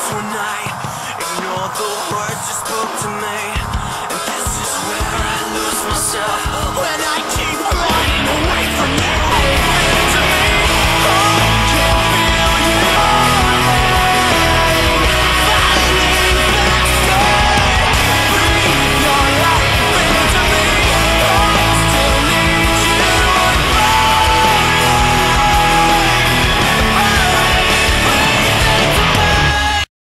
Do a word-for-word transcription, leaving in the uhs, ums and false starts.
one night. Ignore the words you spoke to me.